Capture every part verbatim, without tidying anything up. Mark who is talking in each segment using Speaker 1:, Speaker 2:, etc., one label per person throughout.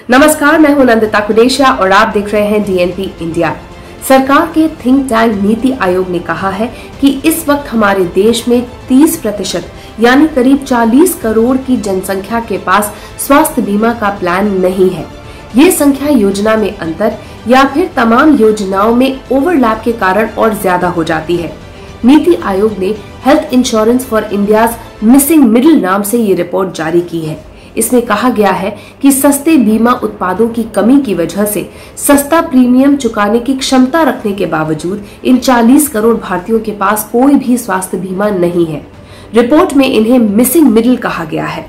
Speaker 1: नमस्कार, मैं हूं नंदिता कुडेशिया और आप देख रहे हैं डीएनपी इंडिया। सरकार के थिंक टैंक नीति आयोग ने कहा है कि इस वक्त हमारे देश में तीस प्रतिशत यानी करीब चालीस करोड़ की जनसंख्या के पास स्वास्थ्य बीमा का प्लान नहीं है। ये संख्या योजना में अंतर या फिर तमाम योजनाओं में ओवरलैप के कारण और ज्यादा हो जाती है। नीति आयोग ने health insurance for India's missing middle नाम से ये रिपोर्ट जारी की है। इसमें कहा गया है कि सस्ते बीमा उत्पादों की कमी की वजह से सस्ता प्रीमियम चुकाने की क्षमता रखने के बावजूद इन चालीस करोड़ भारतीयों के पास कोई भी स्वास्थ्य बीमा नहीं है। रिपोर्ट में इन्हें मिसिंग मिडिल कहा गया है।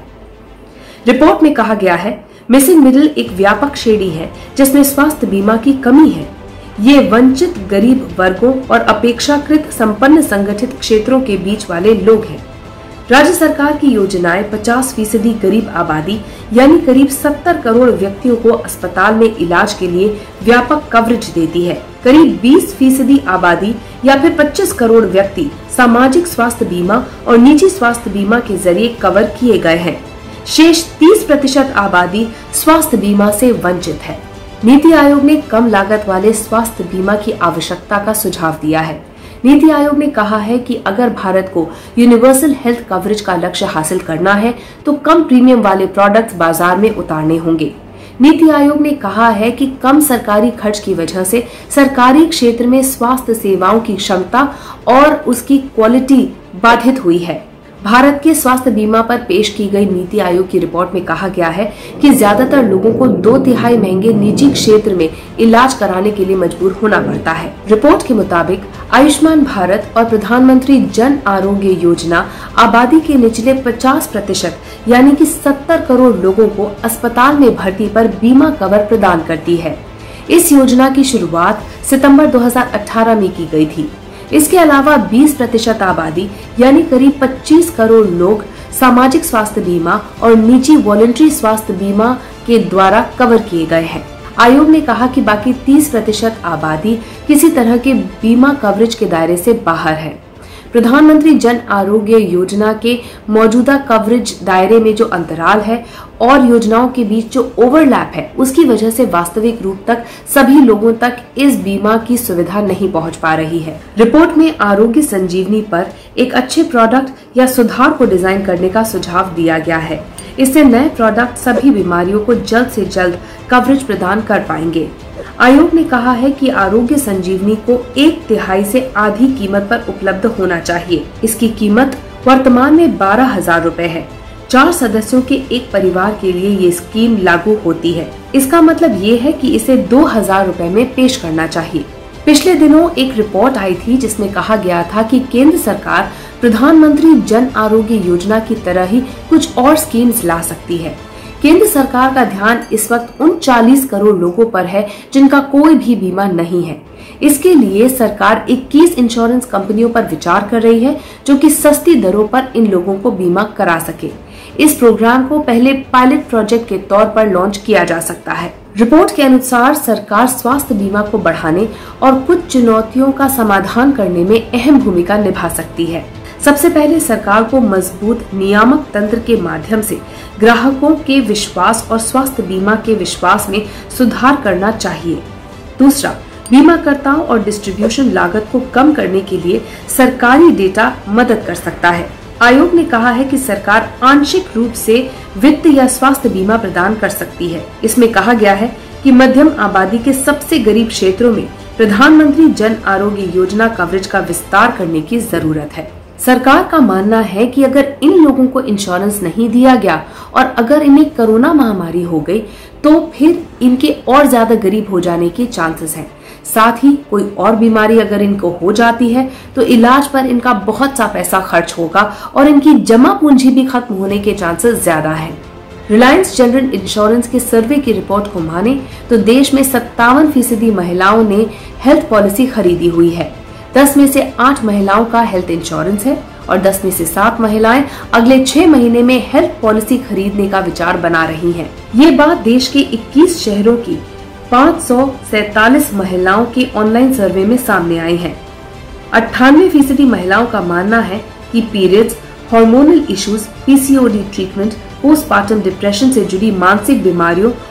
Speaker 1: रिपोर्ट में कहा गया है मिसिंग मिडिल एक व्यापक श्रेणी है जिसमें स्वास्थ्य बीमा की कमी है। ये वंचित गरीब वर्गों और अपेक्षाकृत संपन्न संगठित क्षेत्रों के बीच वाले लोग हैं। राज्य सरकार की योजनाएं पचास फीसदी गरीब आबादी यानी करीब सत्तर करोड़ व्यक्तियों को अस्पताल में इलाज के लिए व्यापक कवरेज देती है। करीब बीस फीसदी आबादी या फिर पच्चीस करोड़ व्यक्ति सामाजिक स्वास्थ्य बीमा और निजी स्वास्थ्य बीमा के जरिए कवर किए गए हैं। शेष तीस प्रतिशत आबादी स्वास्थ्य बीमा से वंचित है। नीति आयोग ने कम लागत वाले स्वास्थ्य बीमा की आवश्यकता का सुझाव दिया है। नीति आयोग ने कहा है कि अगर भारत को यूनिवर्सल हेल्थ कवरेज का लक्ष्य हासिल करना है तो कम प्रीमियम वाले प्रोडक्ट्स बाजार में उतारने होंगे। नीति आयोग ने कहा है कि कम सरकारी खर्च की वजह से सरकारी क्षेत्र में स्वास्थ्य सेवाओं की क्षमता और उसकी क्वालिटी बाधित हुई है। भारत के स्वास्थ्य बीमा पर पेश की गई नीति आयोग की रिपोर्ट में कहा गया है कि ज्यादातर लोगों को दो तिहाई महंगे निजी क्षेत्र में इलाज कराने के लिए मजबूर होना पड़ता है। रिपोर्ट के मुताबिक आयुष्मान भारत और प्रधानमंत्री जन आरोग्य योजना आबादी के निचले पचास प्रतिशत यानी कि सत्तर करोड़ लोगों को अस्पताल में भर्ती पर बीमा कवर प्रदान करती है। इस योजना की शुरुआत सितंबर दो हज़ार अठारह में की गई थी। इसके अलावा बीस प्रतिशत आबादी यानी करीब पच्चीस करोड़ लोग सामाजिक स्वास्थ्य बीमा और निजी वॉलंटरी स्वास्थ्य बीमा के द्वारा कवर किए गए हैं। आयोग ने कहा कि बाकी तीस प्रतिशत आबादी किसी तरह के बीमा कवरेज के दायरे से बाहर है। प्रधानमंत्री जन आरोग्य योजना के मौजूदा कवरेज दायरे में जो अंतराल है और योजनाओं के बीच जो ओवरलैप है उसकी वजह से वास्तविक रूप तक सभी लोगों तक इस बीमा की सुविधा नहीं पहुंच पा रही है। रिपोर्ट में आरोग्य संजीवनी पर एक अच्छे प्रोडक्ट या सुधार को डिजाइन करने का सुझाव दिया गया है। इससे नए प्रोडक्ट सभी बीमारियों को जल्द से जल्द कवरेज प्रदान कर पाएंगे। आयोग ने कहा है कि आरोग्य संजीवनी को एक तिहाई से आधी कीमत पर उपलब्ध होना चाहिए। इसकी कीमत वर्तमान में बारह हजार रूपए है। चार सदस्यों के एक परिवार के लिए ये स्कीम लागू होती है। इसका मतलब ये है कि इसे दो हजार रूपए में पेश करना चाहिए। पिछले दिनों एक रिपोर्ट आई थी जिसमें कहा गया था कि केंद्र सरकार प्रधानमंत्री जन आरोग्य योजना की तरह ही कुछ और स्कीम्स ला सकती है। केंद्र सरकार का ध्यान इस वक्त उन चालीस करोड़ लोगों पर है जिनका कोई भी बीमा नहीं है। इसके लिए सरकार इक्कीस इंश्योरेंस कंपनियों पर विचार कर रही है जो कि सस्ती दरों पर इन लोगों को बीमा करा सके। इस प्रोग्राम को पहले पायलट प्रोजेक्ट के तौर पर लॉन्च किया जा सकता है। रिपोर्ट के अनुसार सरकार स्वास्थ्य बीमा को बढ़ाने और कुछ चुनौतियों का समाधान करने में अहम भूमिका निभा सकती है। सबसे पहले सरकार को मजबूत नियामक तंत्र के माध्यम से ग्राहकों के विश्वास और स्वास्थ्य बीमा के विश्वास में सुधार करना चाहिए। दूसरा, बीमाकर्ताओं और डिस्ट्रीब्यूशन लागत को कम करने के लिए सरकारी डेटा मदद कर सकता है। आयोग ने कहा है कि सरकार आंशिक रूप से वित्त या स्वास्थ्य बीमा प्रदान कर सकती है। इसमें कहा गया है कि मध्यम आबादी के सबसे गरीब क्षेत्रों में प्रधानमंत्री जन आरोग्य योजना कवरेज का विस्तार करने की जरूरत है। सरकार का मानना है कि अगर इन लोगों को इंश्योरेंस नहीं दिया गया और अगर इन्हें कोरोना महामारी हो गई तो फिर इनके और ज्यादा गरीब हो जाने के चांसेस हैं। साथ ही कोई और बीमारी अगर इनको हो जाती है तो इलाज पर इनका बहुत सा पैसा खर्च होगा और इनकी जमा पूंजी भी खत्म होने के चांसेस ज्यादा हैं। रिलायंस जनरल इंश्योरेंस के सर्वे की रिपोर्ट को माने तो देश में सत्तावन फीसदी महिलाओं ने हेल्थ पॉलिसी खरीदी हुई है। दस में से आठ महिलाओं का हेल्थ इंश्योरेंस है और दस में से सात महिलाएं अगले छह महीने में हेल्थ पॉलिसी खरीदने का विचार बना रही हैं। ये बात देश के इक्कीस शहरों की पाँच सौ सैतालीस महिलाओं के ऑनलाइन सर्वे में सामने आई है। अट्ठानवे फीसदी महिलाओं का मानना है कि periods, hormonal issues, PCOD treatment, postpartum depression से जुड़ी मानसिक बीमारियों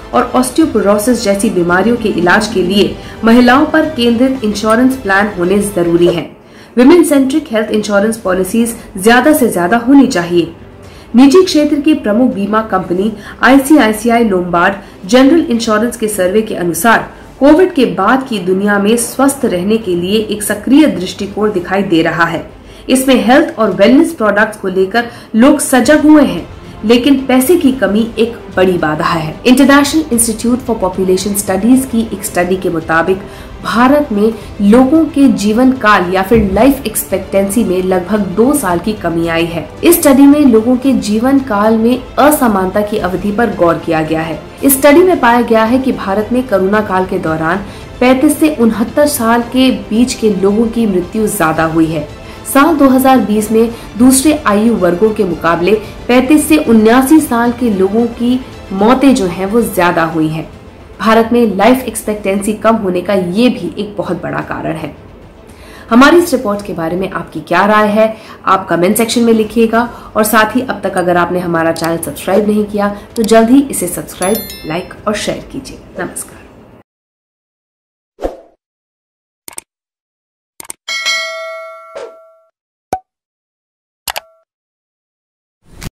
Speaker 1: और ऑस्टियोपोरोसिस जैसी बीमारियों के इलाज के लिए महिलाओं पर केंद्रित इंश्योरेंस प्लान होने जरूरी है। Women centric health insurance policies ज्यादा से ज्यादा होनी चाहिए। निजी क्षेत्र की प्रमुख बीमा company ICICI Lombard General Insurance के सर्वे के अनुसार कोविड के बाद की दुनिया में स्वस्थ रहने के लिए एक सक्रिय दृष्टिकोण दिखाई दे रहा है। इसमें हेल्थ और वेलनेस प्रोडक्ट्स को लेकर लोग सजग हुए हैं, लेकिन पैसे की कमी एक बड़ी बाधा है। International Institute for Population Studies की एक स्टडी के मुताबिक भारत में लोगों के जीवन काल या फिर लाइफ एक्सपेक्टेंसी में लगभग दो साल की कमी आई है। इस स्टडी में लोगों के जीवन काल में असमानता की अवधि पर गौर किया गया है। इस स्टडी में पाया गया है कि भारत में कोरोना काल के दौरान पैंतीस से उनहत्तर साल के बीच के लोगों की मृत्यु ज्यादा हुई है। साल दो हज़ार बीस में दूसरे आयु वर्गों के मुकाबले पैंतीस से उन्यासी साल के लोगों की मौतें जो हैं वो ज्यादा हुई हैं। भारत में लाइफ एक्सपेक्टेंसी कम होने का ये भी एक बहुत बड़ा कारण है। हमारी इस रिपोर्ट के बारे में आपकी क्या राय है, आप कमेंट सेक्शन में लिखिएगा। और साथ ही अब तक अगर आपने हमारा चैनल सब्सक्राइब नहीं किया तो जल्द ही इसे सब्सक्राइब, लाइक और शेयर कीजिए। नमस्कार।